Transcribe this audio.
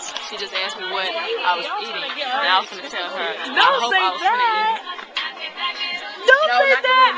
She just asked me what I was eating, and I was going to tell her. Don't say that.